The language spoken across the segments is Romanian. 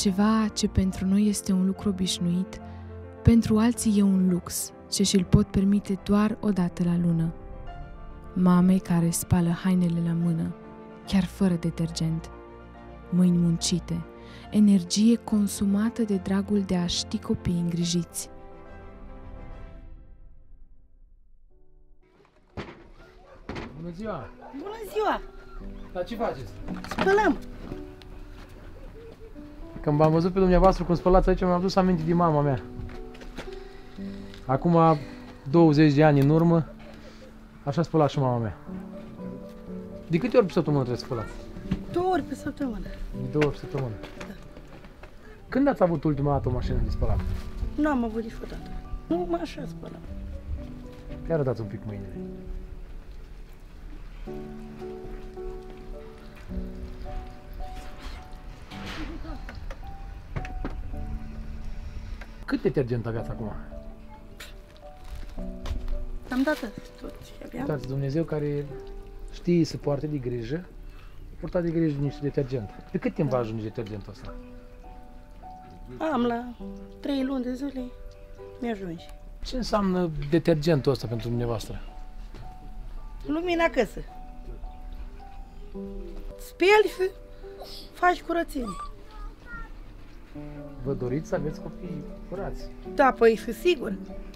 Ceva ce pentru noi este un lucru obișnuit, pentru alții e un lux ce și-l pot permite doar o dată la lună. Mame care spală hainele la mână, chiar fără detergent. Mâini muncite, energie consumată de dragul de a ști copii îngrijiți. Bună ziua! Bună ziua! Dar ce faceți? Spălăm! Când v-am văzut pe dumneavoastră cum spălați aici, mi-am adus aminte de mama mea. Acum 20 de ani în urmă, așa spăla și mama mea. De câte ori pe săptămână trebuie să spălați? 2 ori pe săptămână. De 2 ori pe săptămână. Da. Când ați avut ultima dată o mașină de spălat? Nu am avut niciodată. Nu, așa spălăm. Chiar dați un pic mâinile. Cât detergent aveați acum? Am dat tot ce aveam. Uitați, Dumnezeu care știe să poarte de grijă, purta de grijă de niște detergent. De cât timp va ajunge detergentul ăsta? Am la 3 luni de zile, mi-ajunge. Ce înseamnă detergentul ăsta pentru dumneavoastră? Lumina acasă. Speli și faci curățenie. Vă doriți să aveți copii curați? Da, păi și sigur.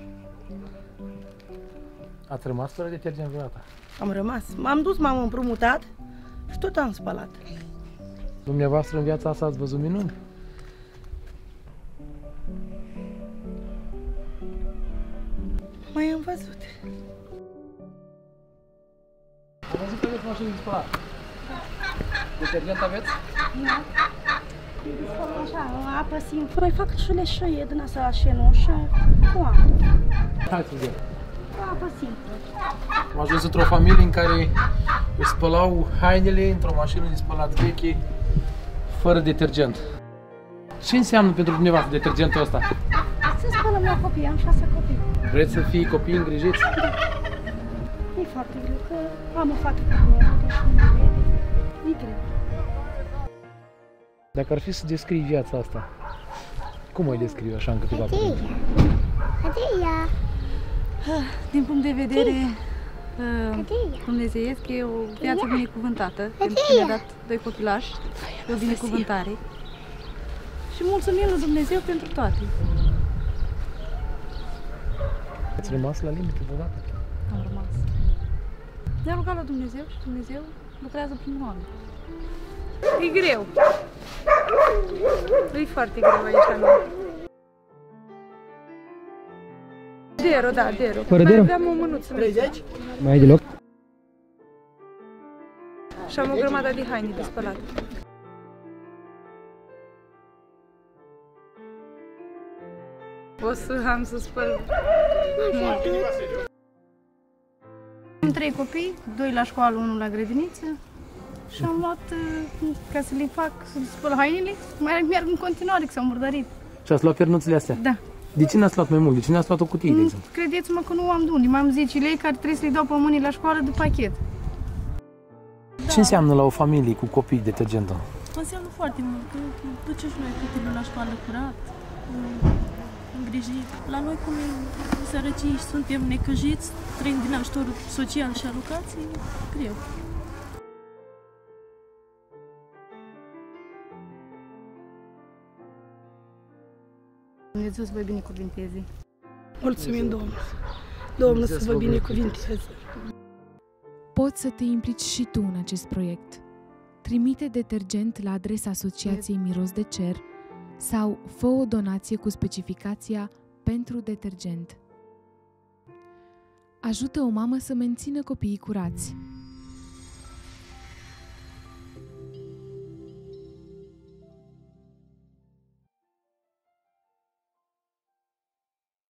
Ați rămas fără detergent vreodată? Am rămas. M-am dus, m-am împrumutat și tot am spălat. Dumneavoastră în viața asta ați văzut minuni? Mai am văzut. Am văzut că aveți mașină de spălat. Detergent aveți? Așa, apă simplă. Mai fac și leșăie din asta șenușă cu apă. Hai să vedem. Cu apă simplă. Am ajuns într-o familie în care își spălau hainele într-o mașină de spălat veche, fără detergent. Ce înseamnă pentru dumneavoastră detergentul ăsta? Să spălăm la copii, am 6 copii. Vreți să fii copii îngrijiți? E foarte greu, că am o fată cu mea, deși nu mă vede. E greu. Dacă ar fi să descrii viața asta, cum o descriu așa în câteva cuvinte? Din punct de vedere dumnezeiesc, e o viață binecuvântată, pentru că ne-a dat 2 copilași, o binecuvântare. Și mulțumim lui Dumnezeu pentru toate. Ați rămas la limită vreodată? Am rămas. Ne-a rugat la Dumnezeu și Dumnezeu lucrează prin oameni. E greu. E foarte greu aici la noi. Dero, da, Dero. Fără Mai Dero? aveam o mânuță. 30? Mai ai deloc? Și am o grămadă de haine de spălat. O să am să spăl mult. Am 3 copii, 2 la școală, 1 la grădiniță. Și am luat, ca să le fac, să le spăl hainele, mai merg în continuare, că s-au murdărit. Și ați luat pernuțele astea? Da. De ce n-ați luat mai mult? De ce n-ați luat o cutie, de exemplu? Credeți-mă că nu am de unde. Mai am 10 lei care trebuie să le dau pe mâini la școală de pachet. Ce înseamnă la o familie cu copii detergentul? Înseamnă foarte mult, că ducem și noi copilul la școală curat, îngrijit. La noi, cum e sărăcii și suntem necăjiți, trăim din ajutorul social și alocații, e greu. Dumnezeu să vă binecuvinteze. Mulțumim, Domnul. Domnul să vă binecuvinteze. Poți să te implici și tu în acest proiect. Trimite detergent la adresa Asociației Miros de Cer sau fă o donație cu specificația pentru detergent. Ajută o mamă să mențină copiii curați.